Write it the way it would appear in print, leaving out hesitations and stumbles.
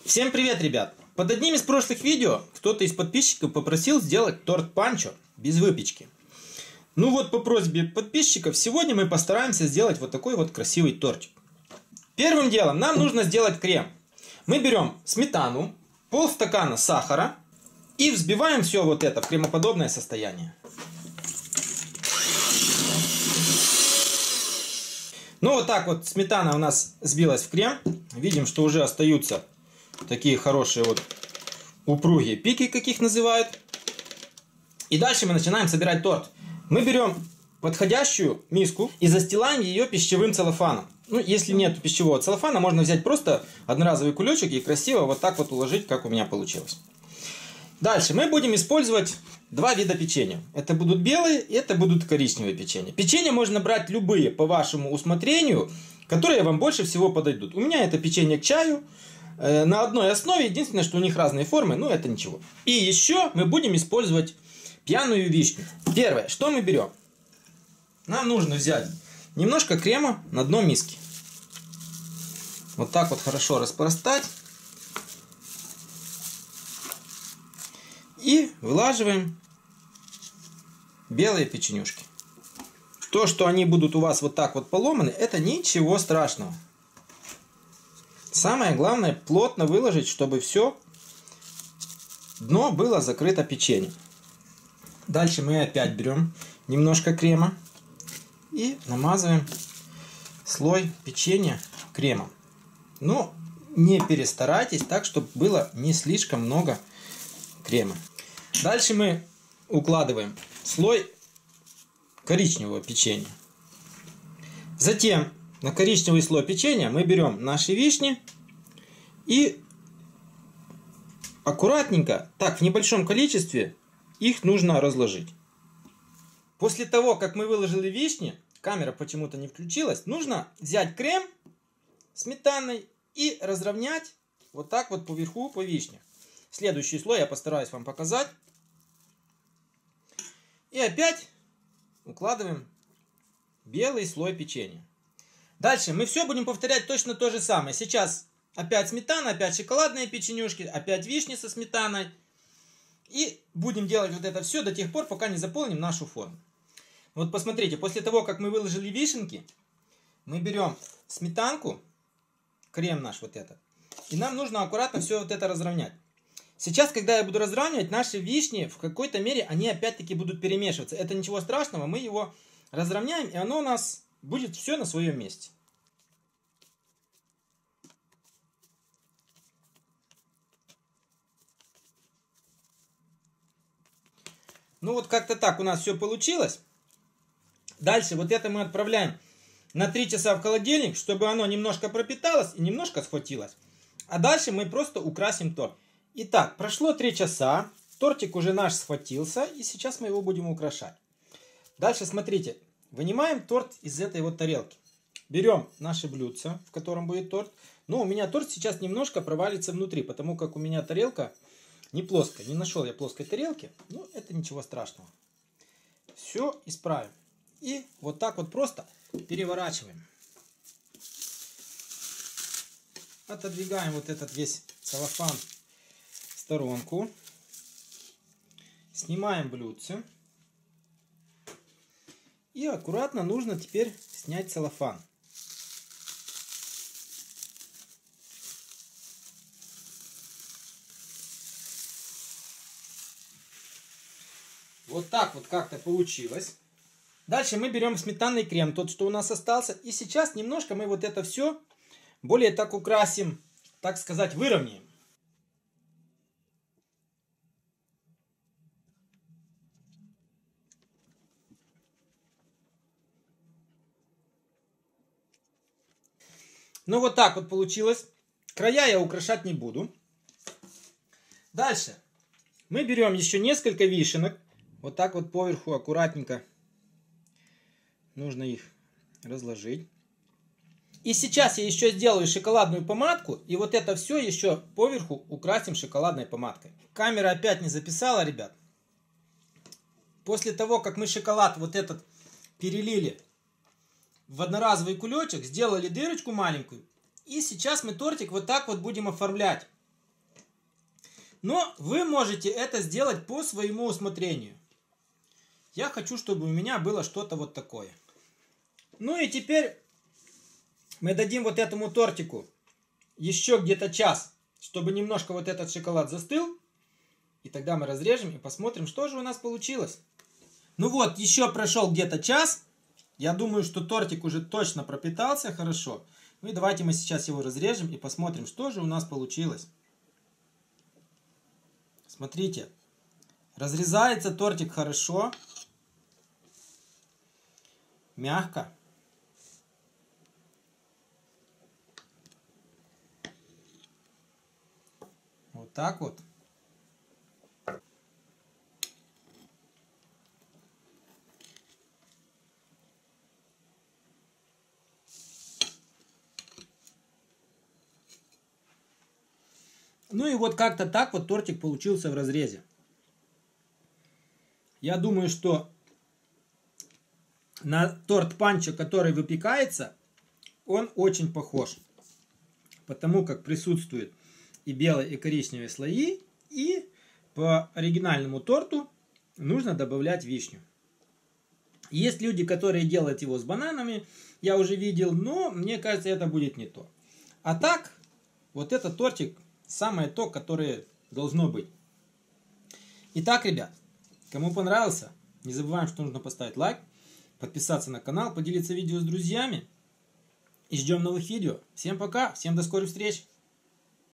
Всем привет, ребят! Под одним из прошлых видео кто-то из подписчиков попросил сделать торт панчо без выпечки. Ну вот, по просьбе подписчиков, сегодня мы постараемся сделать вот такой вот красивый тортик. Первым делом нам нужно сделать крем. Мы берем сметану, полстакана сахара и взбиваем все вот это в кремоподобное состояние. Ну вот так вот сметана у нас сбилась в крем. Видим, что уже остаются такие хорошие вот упругие пики, каких называют. И дальше мы начинаем собирать торт. Мы берем подходящую миску и застилаем ее пищевым целлофаном. Ну, если нет пищевого целлофана, можно взять просто одноразовый кулечек и красиво вот так вот уложить, как у меня получилось. Дальше мы будем использовать два вида печенья. Это будут белые и это будут коричневые печенья. Печенья можно брать любые по вашему усмотрению, которые вам больше всего подойдут. У меня это печенье к чаю. На одной основе, единственное, что у них разные формы, но это ничего. И еще мы будем использовать пьяную вишню. Первое, что мы берем? Нам нужно взять немножко крема на дно миски. Вот так вот хорошо распластать. И вылаживаем белые печенюшки. То, что они будут у вас вот так вот поломаны, это ничего страшного. Самое главное плотно выложить, чтобы все дно было закрыто печеньем. Дальше мы опять берем немножко крема и намазываем слой печенья кремом. Но не перестарайтесь так, чтобы было не слишком много крема. Дальше мы укладываем слой коричневого печенья. Затем на коричневый слой печенья мы берем наши вишни и аккуратненько, так в небольшом количестве, их нужно разложить. После того, как мы выложили вишни, камера почему-то не включилась, нужно взять крем сметанный и разровнять вот так вот по верху по вишнях. Следующий слой я постараюсь вам показать. И опять укладываем белый слой печенья. Дальше мы все будем повторять точно то же самое. Сейчас опять сметана, опять шоколадные печенюшки, опять вишни со сметаной. И будем делать вот это все до тех пор, пока не заполним нашу форму. Вот посмотрите, после того, как мы выложили вишенки, мы берем сметанку, крем наш вот этот, и нам нужно аккуратно все вот это разровнять. Сейчас, когда я буду разравнивать, наши вишни в какой-то мере, они опять-таки будут перемешиваться. Это ничего страшного, мы его разровняем, и оно у нас будет все на своем месте. Ну вот как-то так у нас все получилось. Дальше вот это мы отправляем на 3 часа в холодильник, чтобы оно немножко пропиталось и немножко схватилось. А дальше мы просто украсим торт. Итак, прошло 3 часа, тортик уже наш схватился, и сейчас мы его будем украшать. Дальше смотрите, вынимаем торт из этой вот тарелки. Берем наше блюдце, в котором будет торт. Но у меня торт сейчас немножко провалится внутри, потому как у меня тарелка не плоская. Не нашел я плоской тарелки, но это ничего страшного. Все исправим. И вот так вот просто переворачиваем. Отодвигаем вот этот весь целлофан в сторонку. Снимаем блюдце. И аккуратно нужно теперь снять целлофан. Вот так вот как-то получилось. Дальше мы берем сметанный крем, тот, что у нас остался. И сейчас немножко мы вот это все более так украсим, так сказать, выровняем. Ну вот так вот получилось. Края я украшать не буду. Дальше мы берем еще несколько вишенок. Вот так вот поверху аккуратненько нужно их разложить. И сейчас я еще сделаю шоколадную помадку. И вот это все еще поверху украсим шоколадной помадкой. Камера опять не записала, ребят. После того, как мы шоколад вот этот перелили в одноразовый кулечек, сделали дырочку маленькую. И сейчас мы тортик вот так вот будем оформлять. Но вы можете это сделать по своему усмотрению. Я хочу, чтобы у меня было что-то вот такое. Ну и теперь мы дадим вот этому тортику еще где-то час, чтобы немножко вот этот шоколад застыл. И тогда мы разрежем и посмотрим, что же у нас получилось. Ну вот, еще прошел где-то час. Я думаю, что тортик уже точно пропитался хорошо. Ну и давайте мы сейчас его разрежем и посмотрим, что же у нас получилось. Смотрите, разрезается тортик хорошо, мягко. Вот так вот. Ну и вот как-то так вот тортик получился в разрезе. Я думаю, что на торт панчо, который выпекается, он очень похож. Потому как присутствуют и белые, и коричневые слои. И по оригинальному торту нужно добавлять вишню. Есть люди, которые делают его с бананами. Я уже видел, но мне кажется, это будет не то. А так, вот этот тортик самое то, которое должно быть. Итак, ребят, кому понравился, не забываем, что нужно поставить лайк, подписаться на канал, поделиться видео с друзьями. И ждем новых видео. Всем пока, всем до скорых встреч.